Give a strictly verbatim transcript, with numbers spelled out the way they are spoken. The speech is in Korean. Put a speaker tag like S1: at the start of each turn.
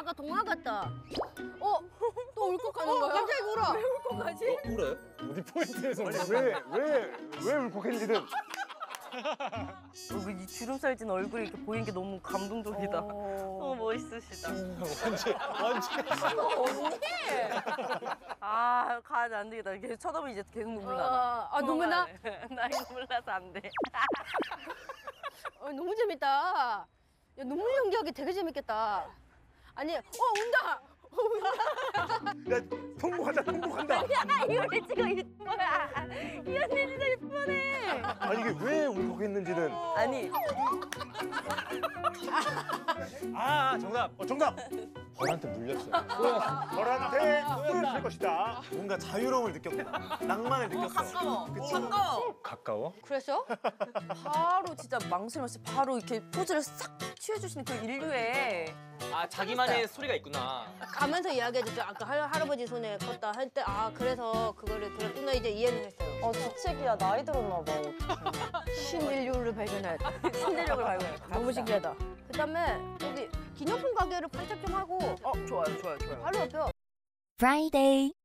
S1: 아까 동화 같다. 어? 또 울컥하는 거야? 갑자기 울어. 왜 울컥하지?
S2: 어, 울어요?
S3: 어디 포인트에서 왜왜왜 울컥했는지는.
S4: 어, 이 주름살 진 얼굴이 이렇게 보이는 게 너무 감동적이다. 너무 멋있으시다.
S2: 완전 완전.
S4: 언니! 아, 가야지 안 되겠다. 계속 쳐다보면 이제 계속 눈물 나.
S1: 아, 눈물 나?
S4: 나 이거 몰라서 안 돼.
S1: 어, 너무 재밌다. 야, 눈물 연기하기 되게 재밌겠다. 아니, 어, 운다!
S3: 야 통곡한다 통곡한다.
S4: 야, 이거 왜 찍어 이뻐야. 이 언니 진짜 이쁘네.
S3: 아니 이게 왜 울컥했는지는.
S4: 아니,
S2: 아 정답.
S3: 어 정답.
S2: 벌한테 물렸어요.
S3: 벌한테 손을 쓸 것이다.
S5: 뭔가 자유로움을 느꼈구나. 낭만을 느꼈어.
S4: 가까워.
S5: 그치?
S4: 가까워.
S2: 가까워?
S1: 그랬어?
S4: 바로 진짜 망설임 없이 바로 이렇게 포즈를 싹 취해주시는 그 인류의
S2: 아 자기만의 소리가 있구나.
S1: 가면서 이야기해줬죠. 아까 할, 할아버지 손에 컸다 할 때, 아, 그래서 그거를 들었구나. 이제 이해를 했어요.
S4: 어, 주책이야. 나이 들었나 봐.
S1: 신인류를 발견했다.
S4: 신대력을 발견했다.
S1: 너무 신기하다. 그 다음에 여기 기념품 가게를 발탁 좀 하고
S4: 어, 좋아요, 좋아요, 좋아요.
S1: 바로 옆에
S6: Friday.